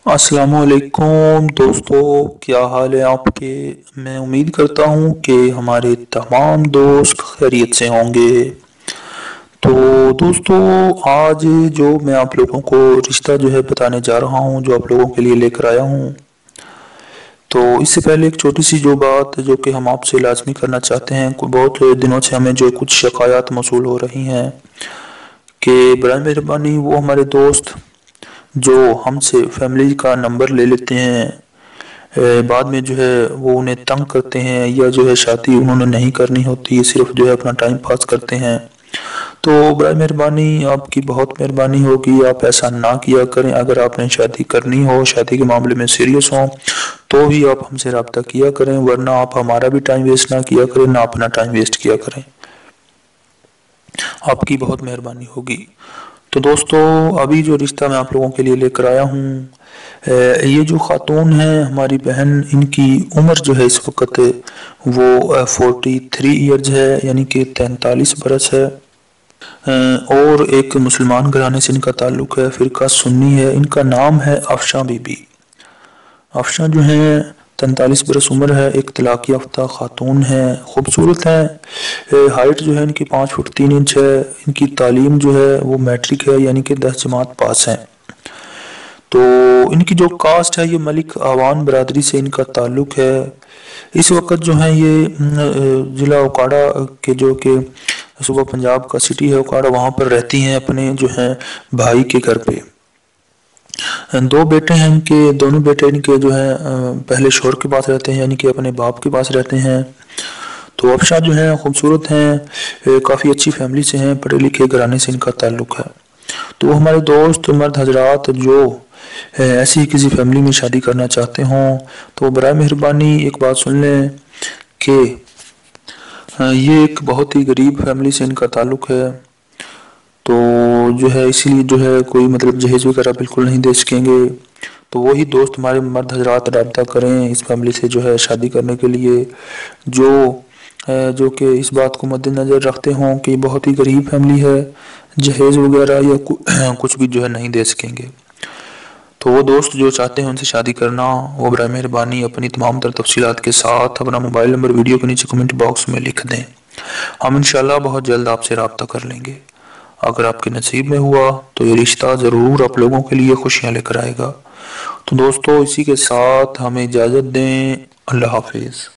अस्सलाम वालेकुम दोस्तों, क्या हाल है आपके। मैं उम्मीद करता हूँ कि हमारे तमाम दोस्त खैरियत से होंगे। तो दोस्तों, आज जो मैं आप लोगों को रिश्ता जो है बताने जा रहा हूँ, जो आप लोगों के लिए लेकर आया हूँ। तो इससे पहले एक छोटी सी जो बात जो कि हम आपसे लाजमी करना चाहते हैं, बहुत दिनों से हमें जो कुछ शिकायत मौसूल हो रही हैं कि बराए मेहरबानी वो हमारे दोस्त जो हमसे फैमिली का नंबर ले लेते हैं, बाद में जो है वो उन्हें तंग करते हैं, या जो है शादी उन्होंने नहीं करनी होती, सिर्फ जो है अपना टाइम पास करते हैं। तो बराए मेहरबानी आपकी बहुत मेहरबानी होगी, आप ऐसा ना किया करें। अगर आपने शादी करनी हो, शादी के मामले में सीरियस हो, तो ही आप हमसे रब्ता किया करें, वरना आप हमारा भी टाइम वेस्ट ना किया करें, ना अपना टाइम वेस्ट किया करें। आपकी बहुत मेहरबानी होगी। तो दोस्तों, अभी जो रिश्ता मैं आप लोगों के लिए लेकर आया हूँ, ये जो खातून है हमारी बहन, इनकी उम्र जो है इस वक्त वो 43 ईयर्स है, यानी कि 43 बरस है। और एक मुसलमान घराने से इनका ताल्लुक़ है, फ़िरका सुन्नी है। इनका नाम है अफशा बीबी। अफशा जो है 43 बरस उम्र है, एक तलाक याफ्ता खातून है, खूबसूरत है। हाइट जो है इनकी 5 फुट 3 इंच है। इनकी तालीम जो है वो मैट्रिक है, यानी कि 10 जमात पास है। तो इनकी जो कास्ट है, ये मलिक आवान बरादरी से इनका ताल्लुक़ है। इस वक्त जो है ये ज़िला उकाड़ा के जो कि सूबा पंजाब का सिटी है उकाड़ा, वहाँ पर रहती हैं अपने जो है भाई के घर पे। दो बेटे हैं इनके, दोनों बेटे इनके जो है पहले शोहर के पास रहते हैं, यानी कि अपने बाप के पास रहते हैं। तो अफशा जो है खूबसूरत हैं, काफ़ी अच्छी फैमिली से हैं, पढ़े लिखे घराने से इनका ताल्लुक़ है। तो हमारे दोस्त मर्द हजरात जो ऐसी किसी फैमिली में शादी करना चाहते हों, तो बराए मेहरबानी एक बात सुन लें कि ये एक बहुत ही गरीब फैमिली से इनका ताल्लुक़ है। तो जो है इसीलिए जो है कोई मतलब जहेज वगैरह बिल्कुल नहीं दे सकेंगे। तो वही दोस्त हमारे मर्द हजरात रब्ता करें इस फैमिली से जो है शादी करने के लिए, जो कि इस बात को मद्देनज़र रखते हों कि बहुत ही गरीब फैमिली है, जहेज वगैरह या कुछ भी जो है नहीं दे सकेंगे। तो वो दोस्त जो चाहते हैं उनसे शादी करना, वो बराए मेहरबानी अपनी तमाम तर तफसीलात के साथ अपना मोबाइल नंबर वीडियो के नीचे कमेंट बॉक्स में लिख दें। हम इंशाल्लाह बहुत जल्द आपसे रब्ता कर लेंगे। अगर आपके नसीब में हुआ तो ये रिश्ता ज़रूर आप लोगों के लिए खुशियाँ लेकर आएगा। तो दोस्तों, इसी के साथ हमें इजाज़त दें। अल्लाह हाफिज़।